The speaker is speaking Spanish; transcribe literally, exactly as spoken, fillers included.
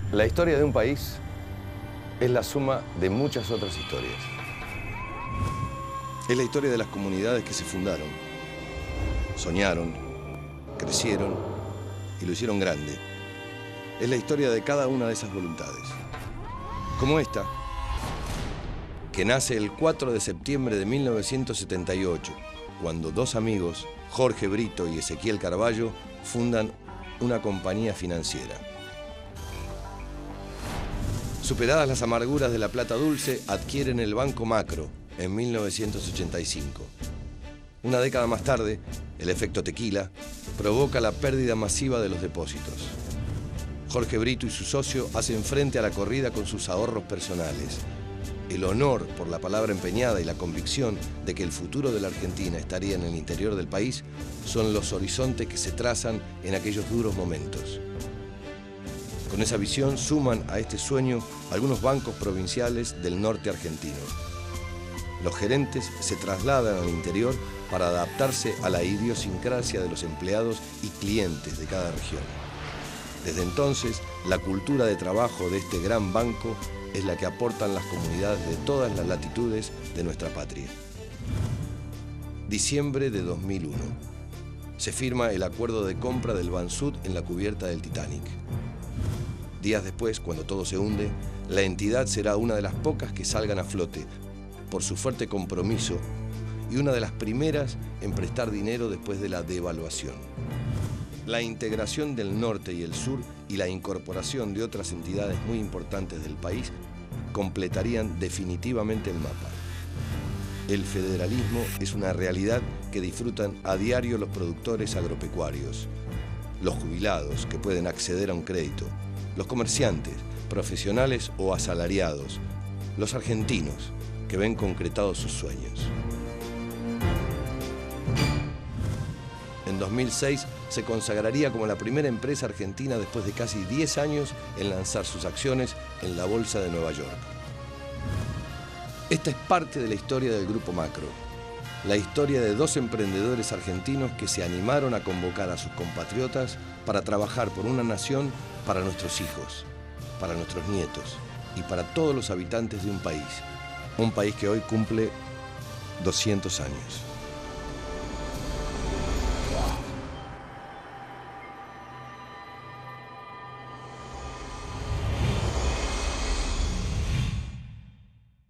La historia de un país es la suma de muchas otras historias. Es la historia de las comunidades que se fundaron, soñaron, crecieron y lo hicieron grande. Es la historia de cada una de esas voluntades. Como esta, que nace el cuatro de septiembre de mil novecientos setenta y ocho, cuando dos amigos, Jorge Brito y Ezequiel Carballo, fundan una compañía financiera. Superadas las amarguras de la plata dulce, adquieren el Banco Macro en mil novecientos ochenta y cinco. Una década más tarde, el efecto tequila provoca la pérdida masiva de los depósitos. Jorge Brito y su socio hacen frente a la corrida con sus ahorros personales. El honor por la palabra empeñada y la convicción de que el futuro de la Argentina estaría en el interior del país son los horizontes que se trazan en aquellos duros momentos. Con esa visión suman a este sueño algunos bancos provinciales del norte argentino. Los gerentes se trasladan al interior para adaptarse a la idiosincrasia de los empleados y clientes de cada región. Desde entonces, la cultura de trabajo de este gran banco es la que aportan las comunidades de todas las latitudes de nuestra patria. Diciembre de dos mil uno. Se firma el acuerdo de compra del Bansud en la cubierta del Titanic. Días después, cuando todo se hunde, la entidad será una de las pocas que salgan a flote por su fuerte compromiso y una de las primeras en prestar dinero después de la devaluación. La integración del norte y el sur y la incorporación de otras entidades muy importantes del país completarían definitivamente el mapa. El federalismo es una realidad que disfrutan a diario los productores agropecuarios, los jubilados que pueden acceder a un crédito, los comerciantes, profesionales o asalariados, los argentinos que ven concretados sus sueños. En dos mil seis se consagraría como la primera empresa argentina después de casi diez años en lanzar sus acciones en la Bolsa de Nueva York. Esta es parte de la historia del Grupo Macro, la historia de dos emprendedores argentinos que se animaron a convocar a sus compatriotas para trabajar por una nación para nuestros hijos, para nuestros nietos y para todos los habitantes de un país, un país que hoy cumple doscientos años.